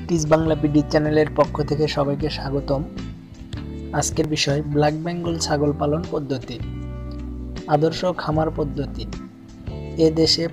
টিজ Bangla BD চ্যানেলের পক্ষ থেকে সবাইকে স্বাগতম। আজকের বিষয় ব্ল্যাক বেঙ্গল ছাগল পালন পদ্ধতি, আদর্শ খামার পদ্ধতি। এদেশে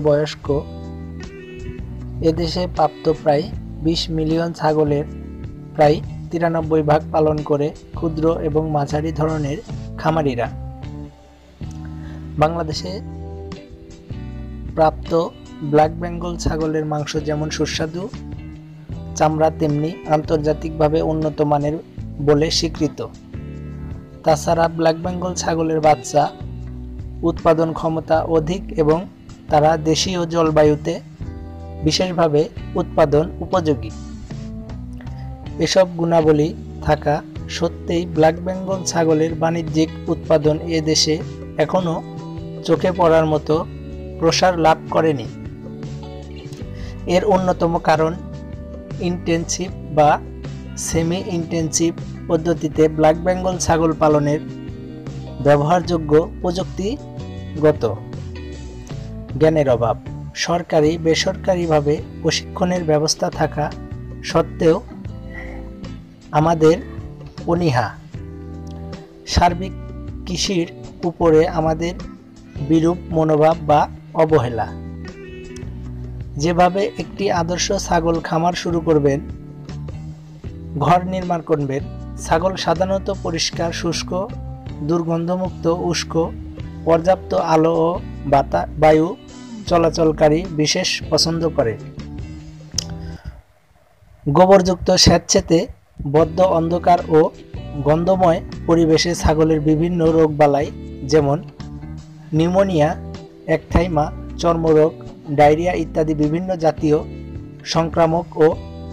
প্রাপ্ত প্রায় 20 মিলিয়ন ছাগলের প্রায় 93% পালন করে ক্ষুদ্র এবং মাঝারি ধরনের খামারিরা। বাংলাদেশে প্রাপ্ত ব্ল্যাক বেঙ্গল ছাগলের মাংস যেমন সুস্বাদু, চামড়া তেমনি আন্তর্জাতিকভাবে উন্নত মানের বলে স্বীকৃত। তাছাড়া ব্ল্যাক বেঙ্গল ছাগলের বাচ্চা উৎপাদন ক্ষমতা অধিক এবং তারা দেশীয় জলবায়ুতে বিশেষভাবে উৎপাদন উপযোগী। এসব গুণাবলী থাকা সত্ত্বেও ব্ল্যাক বেঙ্গল ছাগলের বাণিজ্যিক উৎপাদন এ দেশে এখনও চোখে পড়ার মতো প্রসার লাভ করেনি। এর অন্যতম কারণ ইন্টেনসিভ বা সেমি ইন্টেনসিভ পদ্ধতিতে ব্ল্যাক বেঙ্গল ছাগল পালনের ব্যবহারযোগ্য প্রযুক্তিগত জ্ঞানের অভাব, সরকারি বেসরকারিভাবে প্রশিক্ষণের ব্যবস্থা থাকা সত্ত্বেও আমাদের অনীহা, সার্বিক কৃষির উপরে আমাদের বিরূপ মনোভাব বা অবহেলা। যেভাবে একটি আদর্শ ছাগল খামার শুরু করবেন, ঘর নির্মাণ করবেন, ছাগল সাধারণত পরিষ্কার, শুষ্ক, দুর্গন্ধমুক্ত, উষ্ণ, পর্যাপ্ত আলো ও বায়ু চলাচলকারী বিশেষ পছন্দ করে। গোবরযুক্ত স্যাঁতসেঁতে বদ্ধ অন্ধকার ও গন্ধময় পরিবেশে ছাগলের বিভিন্ন রোগবালাই যেমন নিউমোনিয়া, একথাইমা, চর্মরোগ, ডায়রিয়া ইত্যাদি বিভিন্ন জাতীয় সংক্রামক ও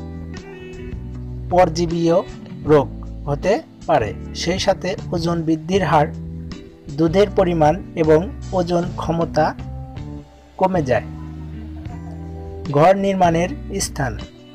পরজীবীয় রোগ হতে পারে। সেই সাথে ওজন বৃদ্ধির হার, দুধের পরিমাণ এবং ওজন ক্ষমতা কমে যায়। ঘর নির্মাণের স্থান: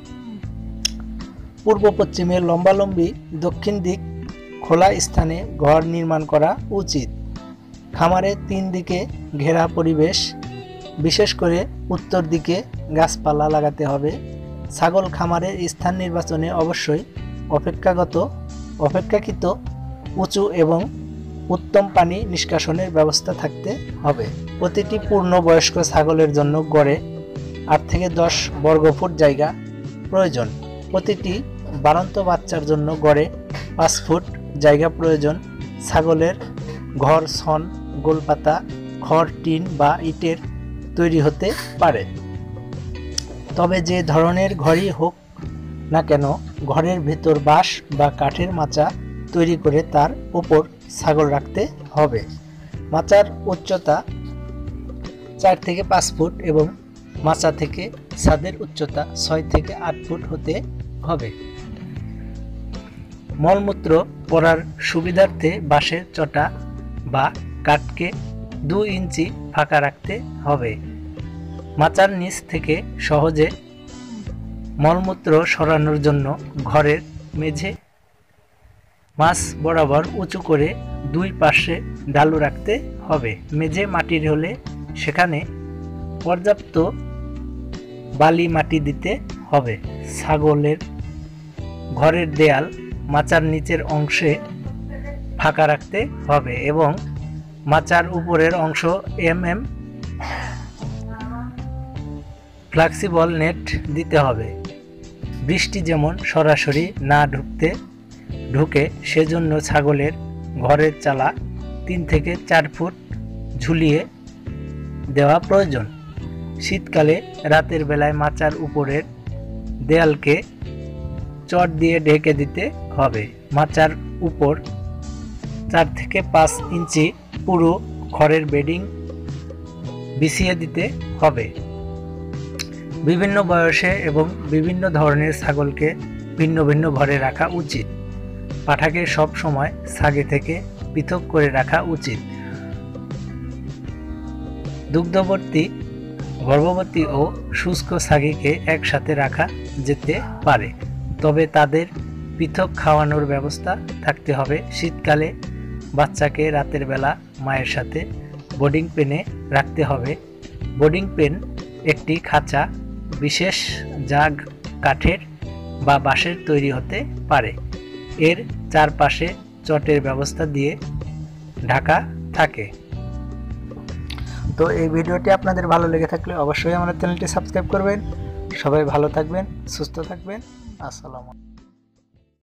পূর্ব পশ্চিমে লম্বালম্বি, দক্ষিণ দিক খোলা স্থানে ঘর নির্মাণ করা উচিত। খামারে 3 দিকে ঘেরা পরিবেশ, বিশেষ করে উত্তর দিকে গাছপালা লাগাতে হবে। ছাগল খামারের স্থান নির্বাচনে অবশ্যই অপেক্ষাকৃত উঁচু এবং উত্তম পানি নিষ্কাশনের ব্যবস্থা থাকতে হবে। প্রতিটি পূর্ণবয়স্ক ছাগলের জন্য গড়ে 8 থেকে 10 বর্গফুট জায়গা প্রয়োজন। প্রতিটি বাড়ন্ত বাচ্চার জন্য গড়ে 5 ফুট জায়গা প্রয়োজন। ছাগলের ঘর ছন, গোলপাতা, খড়, টিন বা ইটের তৈরি হতে পারে। তবে যে ধরনের ঘরই হোক না কেন, ঘরের ভেতর বাঁশ বা কাঠের মাচা তৈরি করে তার উপর ছাগল রাখতে হবে। মাচার উচ্চতা 4 থেকে 5 ফুট এবং মাচা থেকে ছাদের উচ্চতা 6 থেকে 8 ফুট হতে হবে। মলমূত্র পড়ার সুবিধার্থে বাঁশের চটা বা কাঠকে 2 ইঞ্চি ফাঁকা রাখতে হবে। মাচার নিচ থেকে সহজে মলমূত্র সরানোর জন্য ঘরের মেঝে মাঝ বরাবর উঁচু করে 2 পাশে ঢালু রাখতে হবে। মেঝে মাটির হলে সেখানে পর্যাপ্ত বালি মাটি দিতে হবে। ছাগলের ঘরের দেয়াল মাচার নিচের অংশে ফাঁকা রাখতে হবে এবং মাচার উপরের অংশ ফ্লেক্সিবল নেট দিতে হবে। বৃষ্টি যেমন সরাসরি না ঢুকে সেজন্য ছাগলের ঘরের চালা 3 থেকে 4 ফুট ঝুলিয়ে দেওয়া প্রয়োজন। শীতকালে রাতের বেলায় মাচার উপরের দেয়ালকে চট দিয়ে ঢেকে দিতে হবে। মাচার উপর 4 থেকে 5 ইঞ্চি পুরো খড়ের বেডিং বিছিয়ে দিতে হবে। বিভিন্ন বয়সে এবং বিভিন্ন ধরনের ছাগলকে ভিন্ন ভিন্ন ঘরে রাখা উচিত। পাঠাকে সব সময় ছাগে থেকে পৃথক করে রাখা উচিত। দুগ্ধবর্তী, গর্ভবতী ও শুষ্ক ছাগিকে একসাথে রাখা যেতে পারে, তবে তাদের পৃথক খাওয়ানোর ব্যবস্থা থাকতে হবে। শীতকালে বাচ্চাকে রাতের বেলা মায়ের সাথে বোর্ডিং পেনে রাখতে হবে। বোর্ডিং পেন একটি খাঁচা, বিশেষ জাগ কাঠের বা বাঁশের তৈরি হতে পারে। এর চারপাশে চটের ব্যবস্থা দিয়ে ঢাকা থাকে। তো এই ভিডিওটি আপনাদের ভালো লেগে থাকলে অবশ্যই আমাদের চ্যানেলটি সাবস্ক্রাইব করবেন। সবাই ভালো থাকবেন, সুস্থ থাকবেন। আসসালামু আলাইকুম।